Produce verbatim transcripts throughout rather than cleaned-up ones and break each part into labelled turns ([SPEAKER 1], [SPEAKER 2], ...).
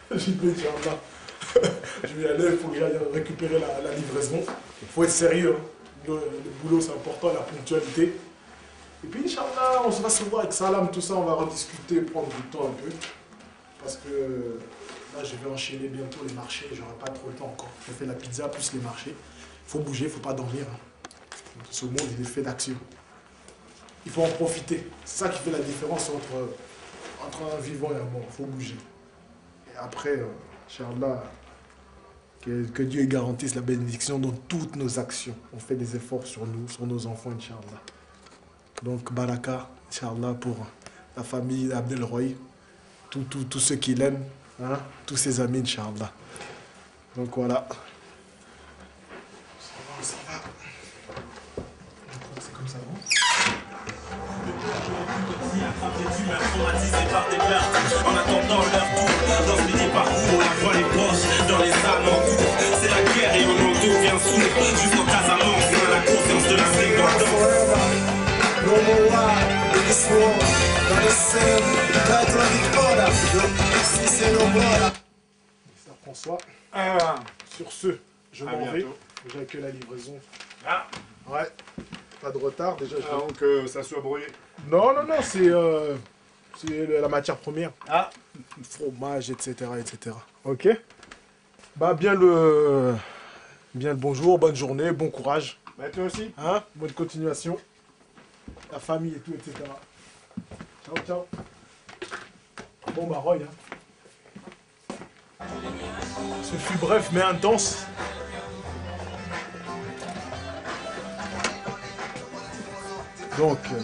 [SPEAKER 1] J'ai dit, Inch'Allah. Je vais y aller, il faut que j'aille récupérer la, la livraison. Il faut être sérieux. Hein. Le, le boulot, c'est important, la ponctualité. Et puis, Inch'Allah, on va se voir avec Salam, tout ça, on va rediscuter, prendre du temps un peu. Parce que là, je vais enchaîner bientôt les marchés, j'aurai pas trop le temps encore. Je fais la pizza plus les marchés. Il faut bouger, il ne faut pas dormir. Hein. Ce monde, il est fait d'action. Il faut en profiter. C'est ça qui fait la différence entre, entre un vivant et un mort. Il faut bouger. Et après, euh, Inch'Allah, que, que Dieu garantisse la bénédiction dans toutes nos actions. On fait des efforts sur nous, sur nos enfants, Inch'Allah. Donc, Baraka, Inch'Allah, pour la famille d'Abdelroy, tous tout, tout ceux qui l'aiment, hein, tous ses amis, Inch'Allah. Donc voilà. Ça va, ça va. C'est comme ça, non?
[SPEAKER 2] En attendant leur tour, dans ce midi parcours, la voix les poches, dans les alentours. C'est la guerre et on entoure bien sourd. Jusqu'en Casamance, on a la conscience de la séquence.
[SPEAKER 1] Ça François.
[SPEAKER 3] Ah.
[SPEAKER 1] Sur ce, je m'en vais. J'ai que la livraison.
[SPEAKER 3] Ah.
[SPEAKER 1] Ouais. Pas de retard déjà.
[SPEAKER 3] Ah, donc euh, ça soit brouillé.
[SPEAKER 1] Non, non, non, c'est euh, la matière première.
[SPEAKER 3] Ah.
[SPEAKER 1] Fromage, et cetera, et cetera. Ok. Bah bien le, bien le bonjour, bonne journée, bon courage.
[SPEAKER 3] Bah toi aussi.
[SPEAKER 1] Hein, bonne continuation. La famille et tout, et cetera. Ciao, ciao. Bon bah Roy, hein. Ce fut bref mais intense. Donc, euh,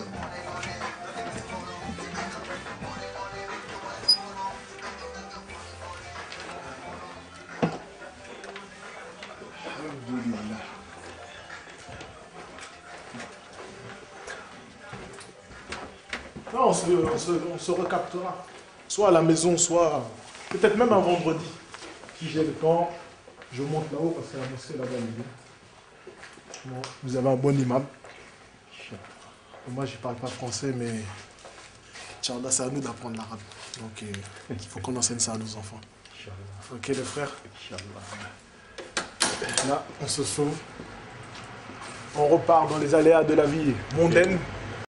[SPEAKER 1] non, on se, on, se, on se recaptera. Soit à la maison, soit peut-être même un vendredi. Si j'ai le temps, je monte là-haut parce que la mosquée là-bas elle est bien. Bon, vous avez un bon imam. Moi, je ne parle pas français, mais Inch'Allah, c'est à nous d'apprendre l'arabe. Donc, euh, il faut qu'on enseigne ça à nos enfants. Ok, les frères? Là, on se sauve. On repart dans les aléas de la vie mondaine.